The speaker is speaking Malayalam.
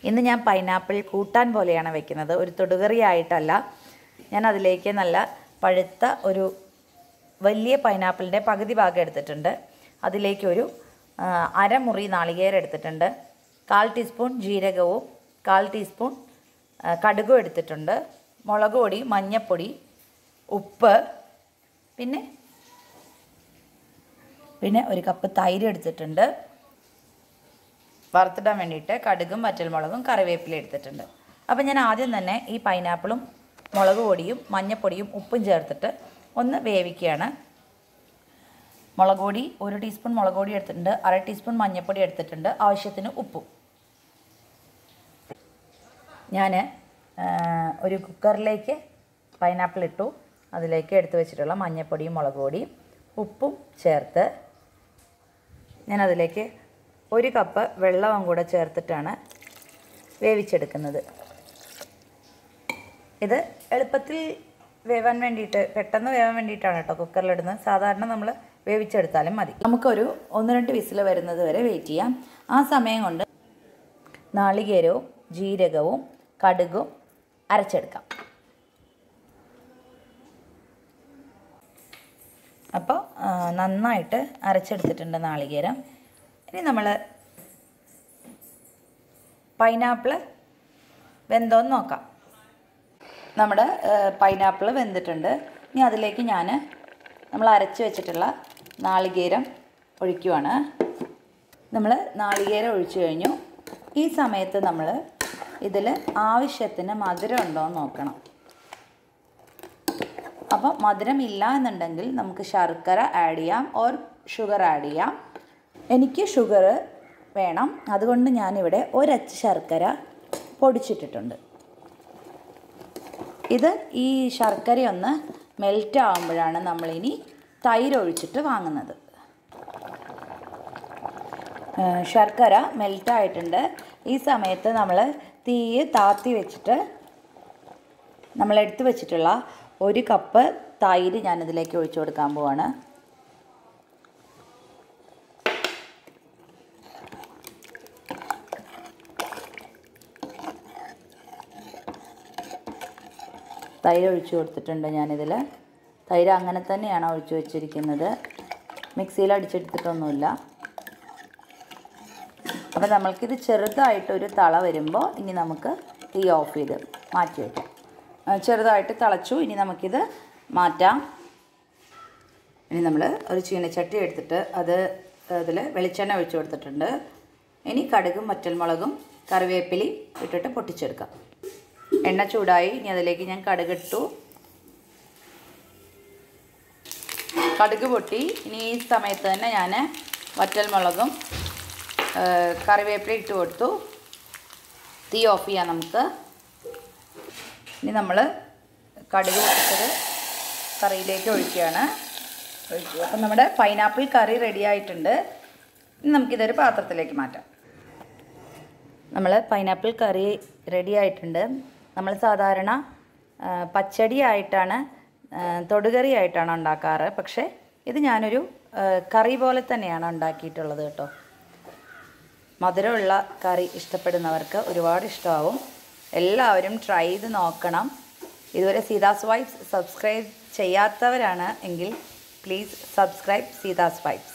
ഇന്ന് ഞാൻ പൈനാപ്പിൾ കൂട്ടാൻ പോലെയാണ് വെക്കുന്നത്, ഒരു തൊടുകറി ആയിട്ടല്ല. ഞാൻ അതിലേക്ക് നല്ല പഴുത്ത ഒരു വലിയ പൈനാപ്പിളിൻ്റെ പകുതി ഭാഗം എടുത്തിട്ടുണ്ട്. അതിലേക്കൊരു അരമുറി നാളികേരം എടുത്തിട്ടുണ്ട്. 1/4 ടീസ്പൂൺ ജീരകവും 1/4 ടീസ്പൂൺ കടുകും എടുത്തിട്ടുണ്ട്. മുളക് പൊടി, മഞ്ഞൾപ്പൊടി, ഉപ്പ്, പിന്നെ 1 കപ്പ് തൈര് എടുത്തിട്ടുണ്ട്. വറുത്തിടാൻ വേണ്ടിയിട്ട് കടുകും വറ്റൽമുളകും കറിവേപ്പില എടുത്തിട്ടുണ്ട്. അപ്പോൾ ഞാൻ ആദ്യം തന്നെ ഈ പൈനാപ്പിളും മുളക് പൊടിയും മഞ്ഞൾപ്പൊടിയും ഉപ്പും ചേർത്തിട്ട് ഒന്ന് വേവിക്കുകയാണ്. മുളക് പൊടി 1 ടീസ്പൂൺ മുളക് പൊടി എടുത്തിട്ടുണ്ട്, 1/2 ടീസ്പൂൺ മഞ്ഞൾപ്പൊടി എടുത്തിട്ടുണ്ട്, ആവശ്യത്തിന് ഉപ്പും. ഞാൻ ഒരു കുക്കറിലേക്ക് പൈനാപ്പിൾ ഇട്ടു. അതിലേക്ക് എടുത്തു വെച്ചിട്ടുള്ള മഞ്ഞൾപ്പൊടിയും മുളക് പൊടിയും ഉപ്പും ചേർത്ത് ഞാൻ അതിലേക്ക് 1 കപ്പ് വെള്ളവും കൂടെ ചേർത്തിട്ടാണ് വേവിച്ചെടുക്കുന്നത്. ഇത് എളുപ്പത്തിൽ വേവാൻ വേണ്ടിയിട്ട്, പെട്ടെന്ന് വേവാൻ വേണ്ടിയിട്ടാണ് കേട്ടോ കുക്കറിലിടുന്നത്. സാധാരണ നമ്മൾ വേവിച്ചെടുത്താലും മതി. നമുക്കൊരു 1-2 വിസിൽ വരുന്നത് വരെ വെയിറ്റ് ചെയ്യാം. ആ സമയം കൊണ്ട് നാളികേരവും ജീരകവും കടുകും അരച്ചെടുക്കാം. അപ്പോൾ നന്നായിട്ട് അരച്ചെടുത്തിട്ടുണ്ട് നാളികേരം. ഇനി നമ്മൾ പൈനാപ്പിൾ വെന്തോന്ന് നോക്കാം. നമ്മുടെ പൈനാപ്പിൾ വെന്തിട്ടുണ്ട്. ഇനി അതിലേക്ക് നമ്മൾ അരച്ച് വെച്ചിട്ടുള്ള നാളികേരം ഒഴിക്കുവാണ്. നമ്മൾ നാളികേരം ഒഴിച്ചു കഴിഞ്ഞു. ഈ സമയത്ത് നമ്മൾ ഇതിൽ ആവശ്യത്തിന് മധുരം ഉണ്ടോ എന്ന് നോക്കണം. അപ്പോൾ മധുരം ഇല്ല എന്നുണ്ടെങ്കിൽ നമുക്ക് ശർക്കര ആഡ് ചെയ്യാം, ഓർ ഷുഗർ ആഡ് ചെയ്യാം. എനിക്ക് ഷുഗർ വേണം, അതുകൊണ്ട് ഞാനിവിടെ 1 അച്ച് ശർക്കര പൊടിച്ചിട്ടിട്ടുണ്ട്. ഈ ശർക്കരയൊന്ന് മെൽറ്റ് ആകുമ്പോഴാണ് നമ്മളിനി തൈര് ഒഴിച്ചിട്ട് വാങ്ങുന്നത്. ശർക്കര മെൽറ്റായിട്ടുണ്ട്. ഈ സമയത്ത് നമ്മൾ തീ താത്തി വെച്ചിട്ട് നമ്മൾ എടുത്തു വെച്ചിട്ടുള്ള 1 കപ്പ് തൈര് ഞാനിതിലേക്ക് ഒഴിച്ചു കൊടുക്കാൻ പോവാണ്. തൈര് ഒഴിച്ചു കൊടുത്തിട്ടുണ്ട് ഞാനിതിൽ. തൈര് അങ്ങനെ തന്നെയാണ് ഒഴിച്ചു വെച്ചിരിക്കുന്നത്, മിക്സിയിൽ അടിച്ചെടുത്തിട്ടൊന്നുമില്ല. അപ്പോൾ നമ്മൾക്കിത് ചെറുതായിട്ടൊരു തള വരുമ്പോൾ ഇനി നമുക്ക് തീ ഓഫ് ചെയ്ത് മാറ്റി വയ്ക്കാം. ചെറുതായിട്ട് തിളച്ചു. ഇനി നമുക്കിത് മാറ്റാം. ഇനി നമ്മൾ ഒരു ചീനച്ചട്ടി എടുത്തിട്ട് അതിൽ വെളിച്ചെണ്ണ ഒഴിച്ചു കൊടുത്തിട്ടുണ്ട്. ഇനി കടുകും വറ്റൽമുളകും കറിവേപ്പിലയും ഇട്ടിട്ട് പൊട്ടിച്ചെടുക്കാം. എണ്ണ ചൂടായി. ഇനി അതിലേക്ക് ഞാൻ കടുകിട്ടു. കടുക് പൊട്ടി. ഇനി ഈ സമയത്ത് തന്നെ ഞാൻ വറ്റൽമുളകും കറിവേപ്പിലയും ഇട്ട് കൊടുത്തു. തീ ഓഫ് ചെയ്യാം നമുക്ക്. ഇനി നമ്മൾ കടുക് പൊട്ടിച്ചത് കറിയിലേക്ക് ഒഴിക്കുകയാണ്. അപ്പം നമ്മുടെ പൈനാപ്പിൾ കറി റെഡി ആയിട്ടുണ്ട്. ഇനി നമുക്കിതൊരു പാത്രത്തിലേക്ക് മാറ്റാം. നമ്മൾ പൈനാപ്പിൾ കറി റെഡി ആയിട്ടുണ്ട്. നമ്മൾ സാധാരണ പച്ചടി ആയിട്ടാണ്, തൊടുകറി ആയിട്ടാണ് ഉണ്ടാക്കാറ്. പക്ഷേ ഇത് ഞാനൊരു കറി പോലെ തന്നെയാണ് ഉണ്ടാക്കിയിട്ടുള്ളത് കേട്ടോ. മധുരമുള്ള കറി ഇഷ്ടപ്പെടുന്നവർക്ക് ഒരുപാട് ഇഷ്ടമാവും. എല്ലാവരും ട്രൈ ചെയ്ത് നോക്കണം. ഇതുവരെ സീതാസ് വൈബ്സ് സബ്സ്ക്രൈബ് ചെയ്യാത്തവരാണ് എങ്കിൽ പ്ലീസ് സബ്സ്ക്രൈബ് സീതാസ് വൈബ്സ്.